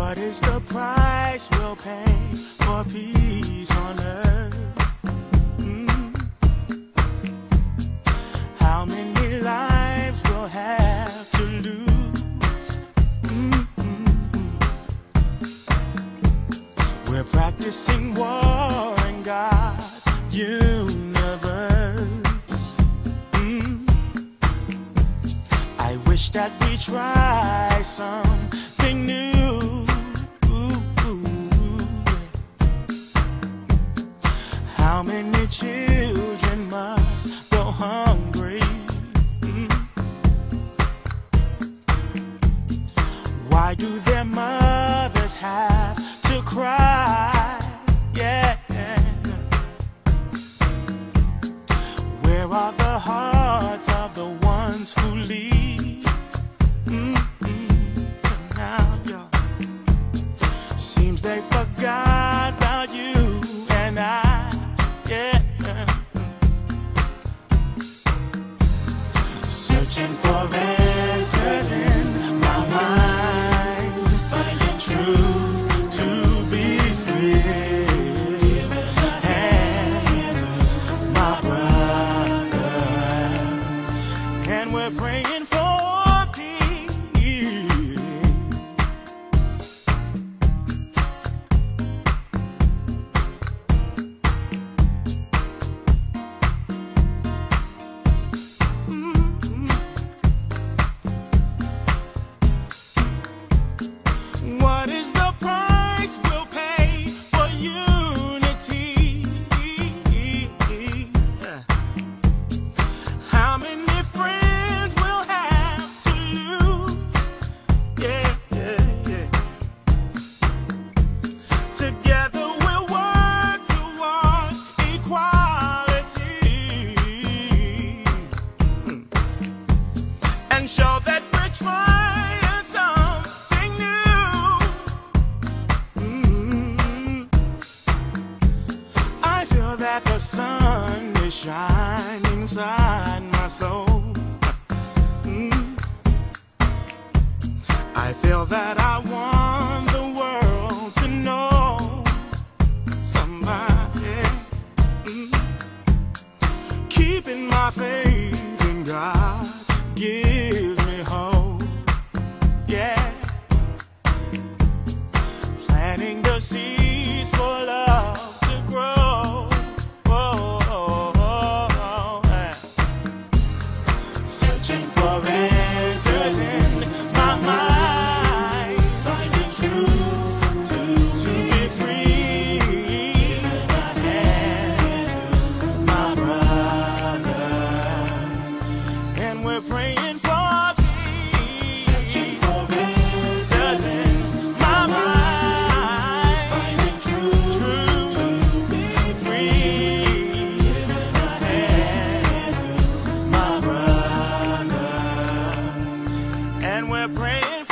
What is the price we'll pay for peace on earth? How many lives we'll have to lose? We're practicing war in God's universe. I wish that we try something new. How many children must go hungry? Why do their mothers have to cry? Yeah. Where are the hearts of the ones who leave? Now, y'all, seems they forgot about you and I. Yeah. Searching for answers in my mind, finding truth to be free. And my brother, and we're praying for peace. What is the price we'll pay for unity? How many friends we'll have to lose? Yeah. Together we'll work towards equality and show that we're trying something new. I feel that the sun is shining inside my soul. I feel that I want the world to know somebody. Keeping my faith in God gives me hope. Yeah. Planting the seeds for love to grow. Searching for answers in my mind, finding truth to be free. And my brother, and we're praying for peace. Searching for answers in my mind, finding truth to be free. And my brother, and we're praying